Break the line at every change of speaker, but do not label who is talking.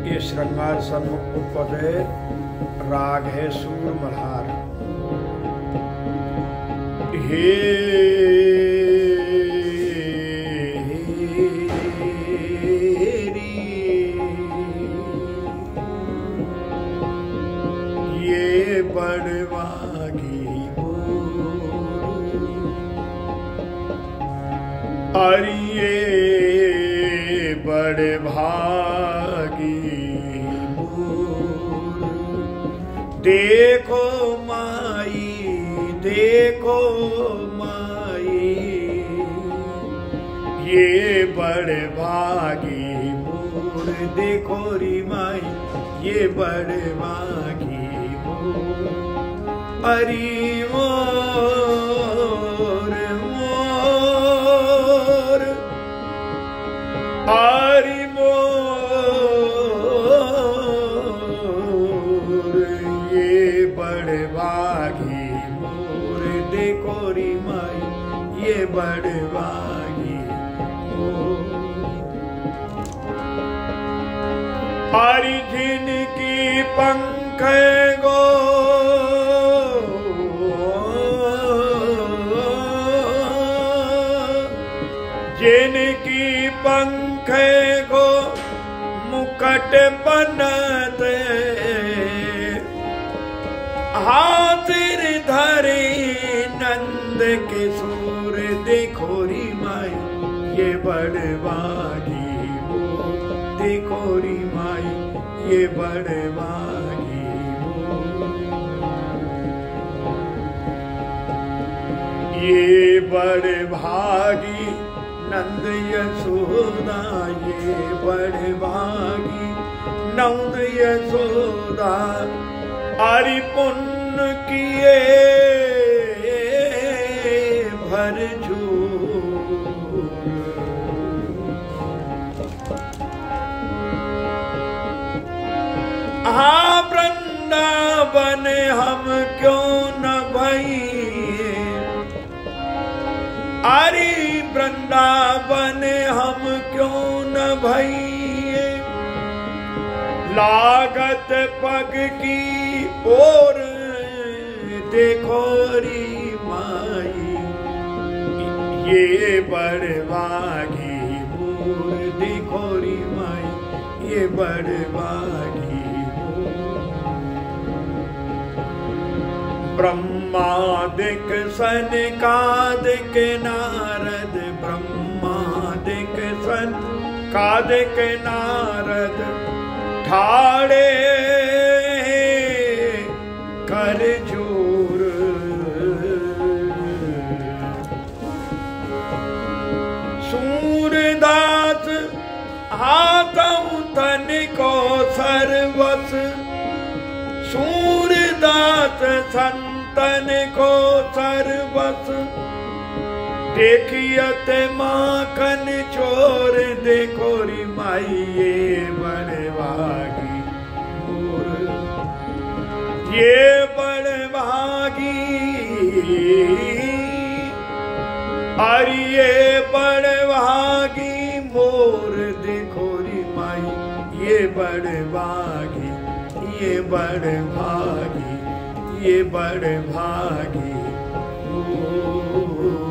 ये श्रृंगार सन्मुख उपपद है, राग है सूर मल्हार। हे ये बड़वागी अरे ये बड़े भागी देखो माई, देखो माई, ये बड़े भागी मोर, देखो री माई, ये बड़े भागी मोर। अरे मोर मोर, अरे मोर, ये बड़े भागी मोर, देखो री माई, ये बड़े भागी मोर। हरि जिनकी पंख गो जिनकी पंख गो मुकट बनते, हाथिर धरे नंद के सूर, देखो री माई, ये बड़वागी हो, देखो री माई, ये बड़वागी हो। ये बड़भागी नंद यशोदा, ये बड़भागी नंद यशोदा, हरि पुण्य किए भर झूर। हाँ वृंदावन हम क्यों न भइए, अरे वृंदावन हम क्यों न भइए, लागत पग की ओर देखो री माई, ये बड़वागी मोर, देखो री माई, ये बड़वागी मोर। ब्रह्मादिक सनकादिक नारद, ब्रह्मादिक सनकादिक नारद, ठाड़े कर जोर। सूरदास हाथों तन को सर्वस, सूरदास संतन को सर्वस, देखियत माखन चोर, देखो री माई, ये बड़वागी मोर, ये बड़वागी, अरे ये बड़वागी मोर, देखो री माई, ये बड़वागी, ये बड़वागी, ये बड़वागी मोर।